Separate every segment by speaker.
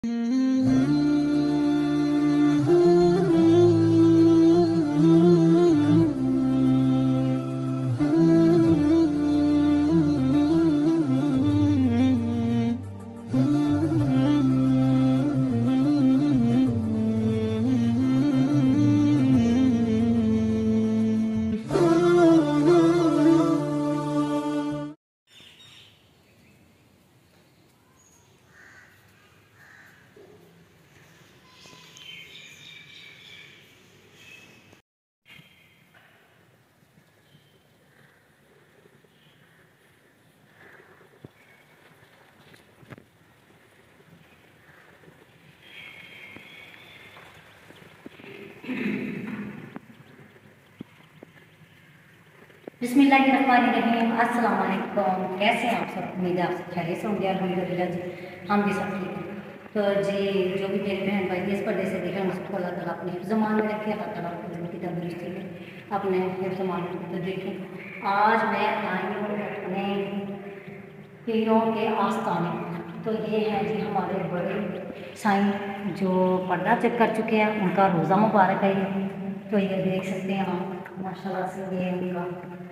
Speaker 1: बिस्मिल्लाहिर्रहमानिर्रहीम। अस्सलाम वालेकुम। कैसे हैं आप सब? उम्मीद है आप सब खैरियत से होंगे। अल्हम्दुलिल्लाह जी, हम भी सब ठीक हैं। तो जी, जो भी मेरे बहन भाई इस पर्दे से देख रहे हैं उसको अल्लाह ताला अपने हिफ्ज़-ए-मान में रखे, अल्लाह ताला उनकी तंदुरुस्ती में अपने हिफ्ज़-ए-मान में तो देखें। आज मैं आई हूँ अपने पीरों के आस्थाने। तो ये है जी हमारे बड़े साईं जो पर्दा चेक कर चुके हैं, उनका रोज़ा मुबारक है ये। तो ये देख सकते हैं आप माशाल्लाह से, ये उनका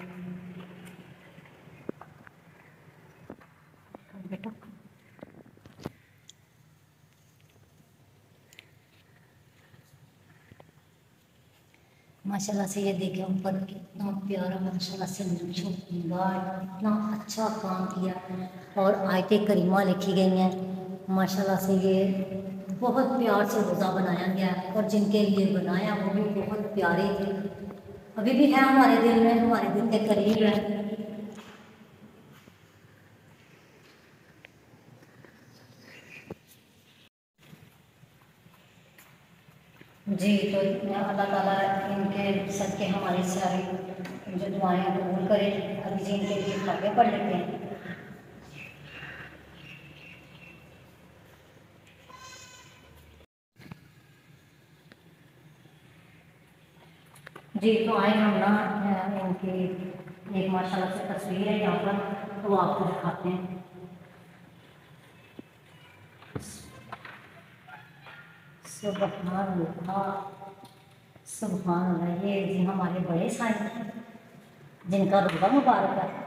Speaker 1: बेटा माशाल्लाह से, ये देखें ऊपर कितना प्यारा माशाल्लाह से नक्शा, इतना अच्छा काम किया और आयते करीमा लिखी गई हैं माशाल्लाह से। ये बहुत प्यार से रोज़ा बनाया गया है और जिनके लिए बनाया वो भी बहुत प्यारे थे, अभी भी है हमारे दिल में, हमारे दिल के करीब है। जी, तो अल्लाह ताला इनके सदके हमारे सारे जो दुआएं कबूल करे। अभी जी इनके लिए खाते पढ़ लेते हैं। जी, तो आए हम ना इनकी एक माशाल्लाह से तस्वीर है यहाँ पर, तो वो आपको दिखाते हैं। सुभान अल्लाह, सुभान अल्लाह। ये जी हमारे बड़े साईं हैं जिनका रोज़ा मुबारक है।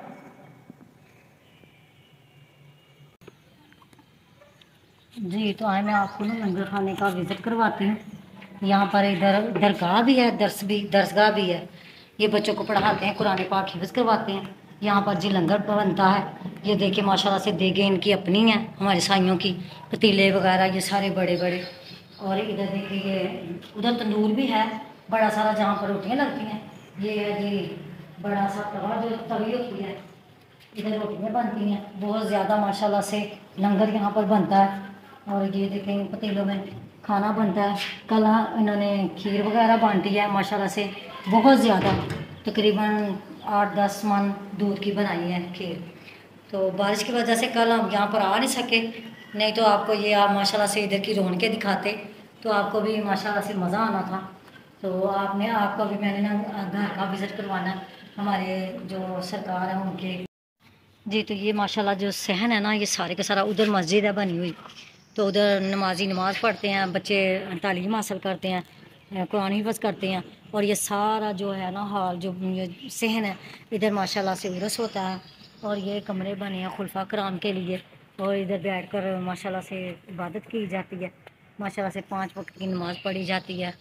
Speaker 1: जी, तो आए मैं आपको ना लंगर खाने का विज़िट करवाती हूँ। यहाँ पर इधर दरगाह भी है, दरसगाह भी है। ये बच्चों को पढ़ाते हैं, कुरान पाक हिफ्ज़ करवाते हैं। यहाँ पर जी लंगर बनता है। ये देखिए माशाल्लाह से देगे इनकी अपनी हैं, हमारे साइयों की, पतीले वगैरह ये सारे बड़े बड़े। और इधर देखिए ये उधर तंदूर भी है बड़ा सारा, जहाँ पर रोटियाँ लगती हैं। ये है जी बड़ा सा तवा जो तवी होती है, इधर रोटियाँ बनती हैं बहुत ज़्यादा माशाल्लाह से। लंगर यहाँ पर बनता है और ये देखें पतीलों में खाना बनता है। कल इन्होंने खीर वगैरह बांटी है माशाल्लाह से, बहुत ज़्यादा, तकरीबन 8-10 मन दूध की बनाई है खीर। तो बारिश की वजह से कल हम यहाँ पर आ नहीं सके, नहीं तो आपको ये आप माशाल्लाह से इधर की रौनकें दिखाते तो आपको भी माशाल्लाह से मज़ा आना था। तो आपको भी मैंने ना घर का विज़िट करवाना, हमारे जो सरकार हैं उनके। जी, तो ये माशाल्लाह जो सहन है ना, ये सारे का सारा उधर मस्जिद है बनी हुई, तो उधर नमाजी नमाज़ पढ़ते हैं, बच्चे तालीम हासिल करते हैं, कुरान हिफ़्ज़ करते हैं। और ये सारा जो है ना हाल जो ये सहन है, इधर माशाल्लाह से उर्स होता है और ये कमरे बने हैं खुलफा कराम के लिए। और इधर बैठकर माशाल्लाह से इबादत की जाती है, माशाल्लाह से 5 वक्त की नमाज़ पढ़ी जाती है।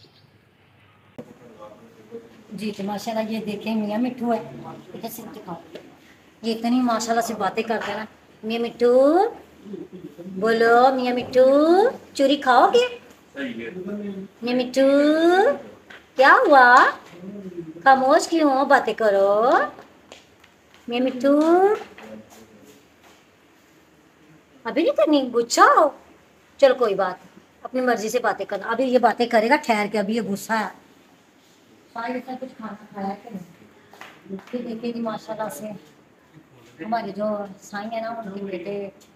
Speaker 1: जी, तो माशाल्लाह ये देखें मियाँ मिट्ठू है, इधर से दिखाओ। ये इतनी माशाल्लाह से बातें करते हैं ना। मियाँ मिट्टू बोलो, मियाँ मिट्टू चूरी खाओगे? मियाँ मिट्टू क्या हुआ, खामोश क्यों हो, बातें करो। मियाँ मिट्टू अभी नहीं करनी, गुस्सा हो? चलो कोई बात, अपनी मर्जी से बातें करना। अभी ये बातें करेगा ठहर के, अभी ये गुस्सा है। शायद इसने कुछ खाना खाया कि नहीं। देखिए जी माशाल्लाह से हमारे जो साईं है ना, उनके बेटे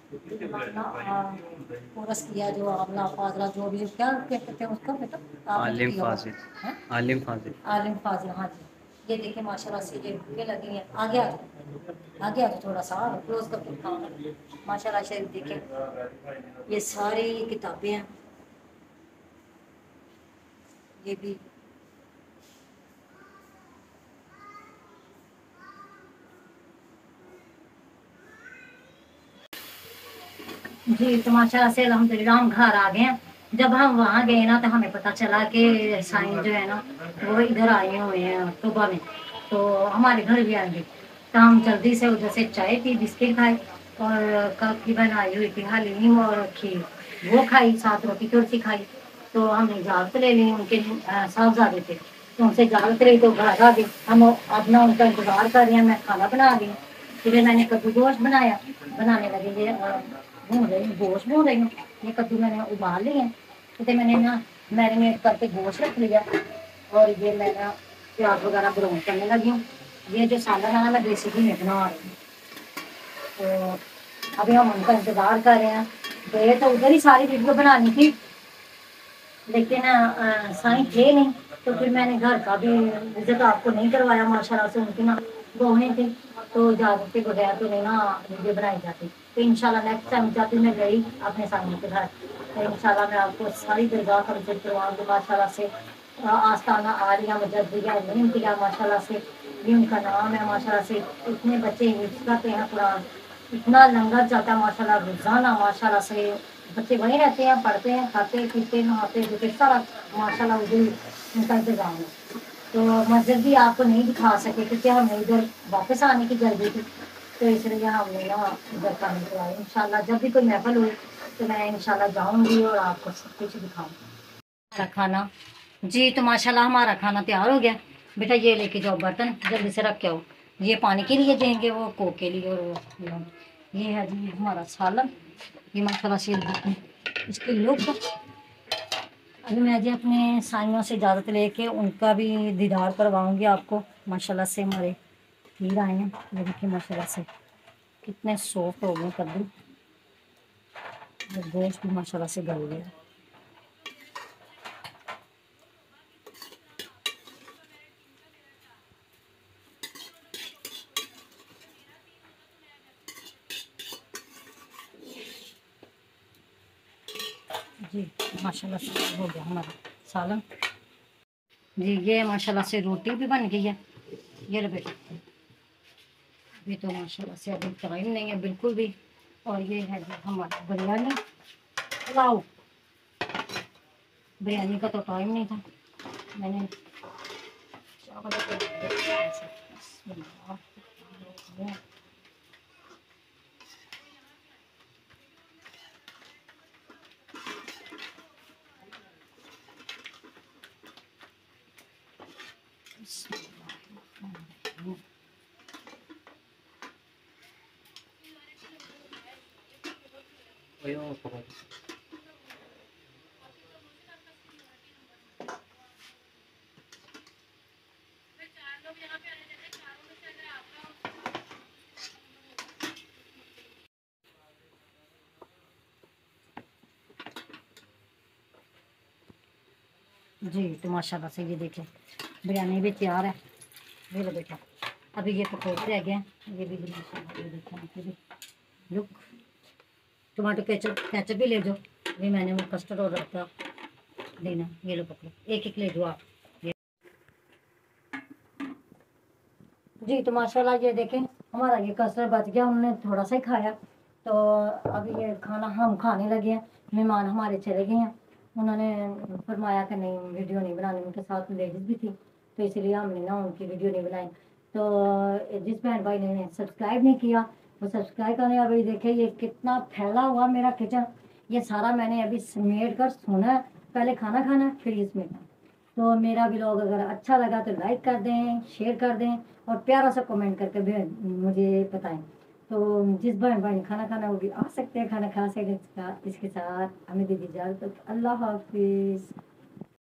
Speaker 1: कोरस किया जो आमला फाजला जो भी क्या कहते थे उसको बेटा,
Speaker 2: आलिम फाजिल, आलिम फाजिल,
Speaker 1: आलिम फाजिल। हाँ जी, ये देखिए माशाल्लाह से ये भूखे लगी हैं। आगे आ जाओ, आगे आ जाओ, थोड़ा सा क्लोज कर दो। माशाल्लाह से देखिए ये सारी किताबें हैं। ये भी जी, तो माशाल्लाह से अल्हम्दुलिल्लाह हम घर आ गए हैं। जब हम वहाँ गए ना तो हमें पता चला कि साईं जो है ना वो इधर आए हुए हैं सुबह में, तो हमारे घर भी आएंगे। तो हम जल्दी से उधर से चाय पी, बिस्किट खाए और कल की बनाई हुई थी हलीम और खीर, वो खाई, साथ रोटी थोड़ी खाई। तो हमने इजाज़त ले ली, उनके साहबजादे थे, तो उनसे इजाज़त ली तो घर आ गए। हम अब ना उनका इंतज़ार कर रहे हैं, मैं खाना बना रही हूँ। फिर मैंने कद्दू गोश्त बनाया, बनाने लगे ये भून रही हूँ, गोश्त भून रही हूँ। ये कद्दू मैंने उबाल लिए हैं, तो मैंने ना मैरिनेट करके गोश्त रख लिया और ये मैं ना प्याज वगैरह ब्राउन करने लगी हूँ। ये जो सालन है ना मैं देसी घी में बना रही हूँ। तो अभी हम उनका इंतज़ार कर रहे हैं। गए तो उधर ही सारी वीडियो बनानी थी, लेकिन साईं थे नहीं, तो फिर मैंने घर का भी विजिट आपको नहीं करवाया। माशाल्लाह से उनकी ना दुआएं थी, तो इजाज़त के बगैर तो नहीं ना वीडियो बनाई जाती। तो इंशाल्लाह नेक्स्ट टाइम जब भी मैं गई अपने साईं के घर, तो इंशाल्लाह मैं आपको सारी दरगाह का विजिट करवाऊँगी। माशाल्लाह से आस्ताना आलिया मुजद्दिया इल्मिया माशाल्लाह से ये उनका नाम है। माशाल्लाह से इतने बच्चे हिफ्ज़ करते हैं कुरान, इतना लंगर चलता है माशाल्लाह रोज़ाना। माशाल्लाह से बच्चे वहीं रहते हैं, पढ़ते हैं, खाते पीते नहाते धोते सारा माशाल्लाह उधर उनका इंतज़ाम है। तो मस्जिद भी आपको नहीं दिखा सके क्योंकि हमें इधर वापस आने की जल्दी थी, तो इसलिए हमने ना इधर का नहीं करवाया। इंशाल्लाह जब भी कोई महफिल हुई तो मैं इंशाल्लाह जाऊँगी और आपको सब कुछ दिखाऊँगी। हमारा खाना जी, तो माशाल्लाह हमारा खाना तैयार हो गया। बेटा ये लेके जाओ बर्तन, जल्दी से रख के आओ। ये पानी के लिए देंगे, वो कोक के लिए, और वो ये है जी हमारा सालन। ये माशाल्लाह से देखें इसकी लुक। अभी मैं जी अपने साइयों से इजाज़त लेके उनका भी दीदार करवाऊँगी आपको। माशाल्लाह से हमारे हीर आए हैं, ये देखिए माशाल्लाह से कितने सॉफ्ट हो गए कद्दू, और गोश्त भी माशाल्लाह से गल गया। जी माशाल्लाह से हो गया हमारा सालन। जी ये माशाल्लाह से रोटी भी बन गई है। ये लो बेटा, अभी तो माशाल्लाह से अभी टाइम नहीं है बिल्कुल भी। और ये है जी हमारा बिरयानी पुलाव। बिरयानी का तो टाइम नहीं था, मैंने चावल जी, तो माशाल्लाह से ये देखें बिरयानी भी तैयार है। ये लो बेटा, अभी ये पकौड़े रह गए हैं, ये भी माशाल्लाह ये देखें लुक। टमाटो केचप केचप भी ले जाओ, अभी मैंने वो कस्टर्ड ऑर्डर था देना। ये लो पकड़ो, एक एक ले जाओ आप। जी, तो माशाल्लाह ये देखें हमारा ये कस्टर्ड बच गया, उन्होंने थोड़ा सा ही खाया। तो अभी ये खाना हम खाने लगे हैं। मेहमान हमारे चले गए हैं, उन्होंने फरमाया कि नहीं वीडियो नहीं बनानी, उनके साथ लेडीज़ भी थी, तो इसलिए हमने ना उनकी वीडियो नहीं बनाई। तो जिस बहन भाई ने सब्सक्राइब नहीं किया वो सब्सक्राइब करें। अभी देखिए ये कितना फैला हुआ मेरा किचन, ये सारा मैंने अभी समेट कर सोना है, पहले खाना खाना फिर इसमें। तो मेरा व्लॉग अगर अच्छा लगा तो लाइक कर दें, शेयर कर दें और प्यारा सा कमेंट करके भी मुझे बताएं। तो जिस बहन भाई ने खाना खाना वो भी आ सकते हैं, खाना खा सकते हैं। इसके साथ हमें दीजिए इजाज़त। अल्लाह हाफिज़।